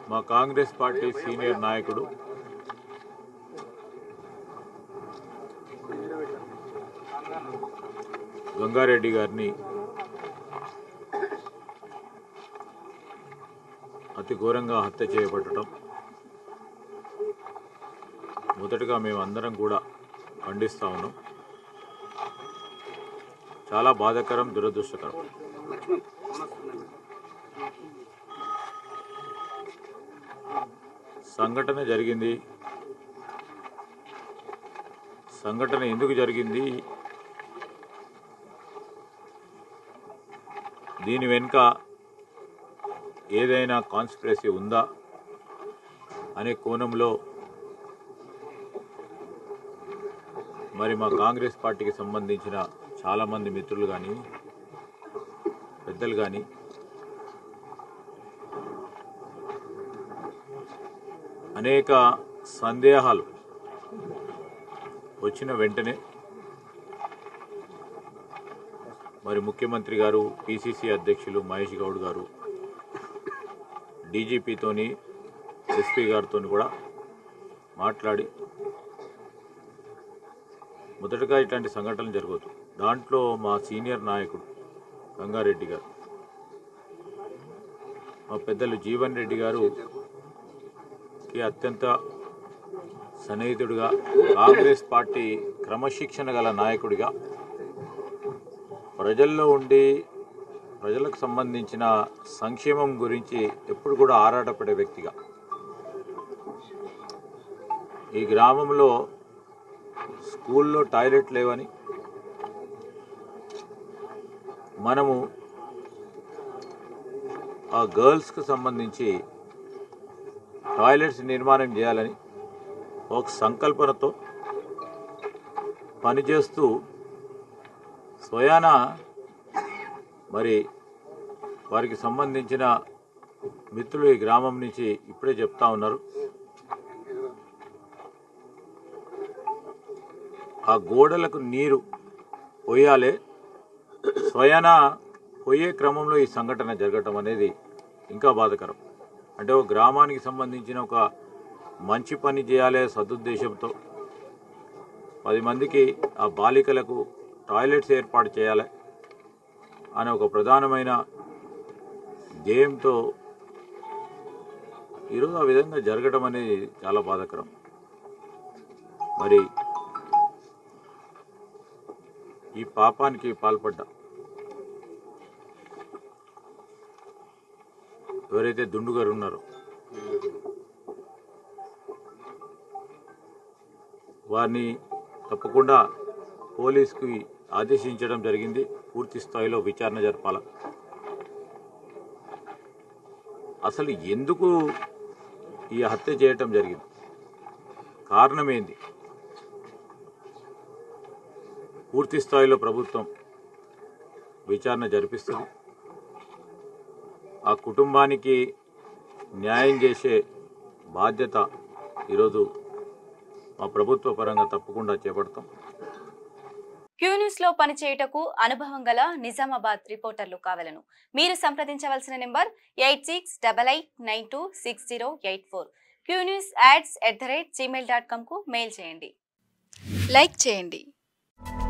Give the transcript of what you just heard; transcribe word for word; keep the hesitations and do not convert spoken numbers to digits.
మా Congress party senior నాయకుడు గంగారెడ్డి గారిని అతి ఘోరంగా హత్య చేయబడటం మొదటగా మేము అందరం కూడా ఖండిస్తా ఉన్నాం. చాలా బాధాకరం, దురదృష్టకరం. సంఘటన జరిగింది. సంఘటన ఎందుకు జరిగింది, దీని వెనుక ఏదైనా కాన్స్పిరసీ ఉందా అనే కోణంలో మరి మా కాంగ్రెస్ పార్టీకి సంబంధించిన చాలామంది మిత్రులు కానీ పెద్దలు కానీ అనేక సందేహాలు వచ్చిన వెంటనే మరి ముఖ్యమంత్రి గారు, పిసిసి అధ్యక్షులు మహేష్ గౌడ్ గారు డీజీపీతోని ఎస్పీ గారితో కూడా మాట్లాడి మొదటగా ఇట్లాంటి సంఘటనలు జరగదు. దాంట్లో మా సీనియర్ నాయకుడు గంగారెడ్డి గారు, మా పెద్దలు జీవన్ రెడ్డి గారుకి అత్యంత సన్నిహితుడిగా, కాంగ్రెస్ పార్టీ క్రమశిక్షణ గల నాయకుడిగా, ప్రజల్లో ఉండి ప్రజలకు సంబంధించిన సంక్షేమం గురించి ఎప్పుడు కూడా ఆరాటపడే వ్యక్తిగా, ఈ గ్రామంలో స్కూల్లో టాయిలెట్ లేవని మనము ఆ గర్ల్స్కి సంబంధించి టాయిలెట్స్ నిర్మాణం చేయాలని ఒక సంకల్పనతో పనిచేస్తూ స్వయాన మరి వారికి సంబంధించిన మిత్రులు ఈ గ్రామం నుంచి ఇప్పుడే చెప్తా ఉన్నారు, ఆ గోడలకు నీరు పోయాలే, స్వయాన పోయే క్రమంలో ఈ సంఘటన జరగటం అనేది ఇంకా బాధాకరం. అంటే ఒక గ్రామానికి సంబంధించిన ఒక మంచి పని చేయాలే సదుద్దేశంతో పది మందికి ఆ బాలికలకు టాయిలెట్స్ ఏర్పాటు చేయాలి అనే ఒక ప్రధానమైన ధ్యేయంతో ఈరోజు ఆ విధంగా జరగడం అనేది చాలా బాధాకరం. మరి ఈ పాపానికి పాల్పడ్డ ఎవరైతే దుండు గారు ఉన్నారో వారిని తప్పకుండా పోలీసుకి ఆదేశించడం జరిగింది. పూర్తి స్థాయిలో విచారణ జరపాల. అసలు ఎందుకు ఈ హత్య చేయటం జరిగింది, కారణం ఏంది, పూర్తి స్థాయిలో ప్రభుత్వం విచారణ జరిపిస్తుంది. ఆ కుటుంబానికి న్యాయం చేసే బాధ్యత ఈరోజు మా ప్రభుత్వ పరంగా తప్పకుండా చేపడతాం. క్యూ న్యూస్ లో పనిచేయుటకు అనుభవం గల నిజామాబాద్ రిపోర్టర్లు కావాలను మీరు సంప్రదించవలసిన number eight six double eight nine two six zero eight four. Q news ads at the rate gmail dot com కు మెయిల్ చేయండి. లైక్ చేయండి.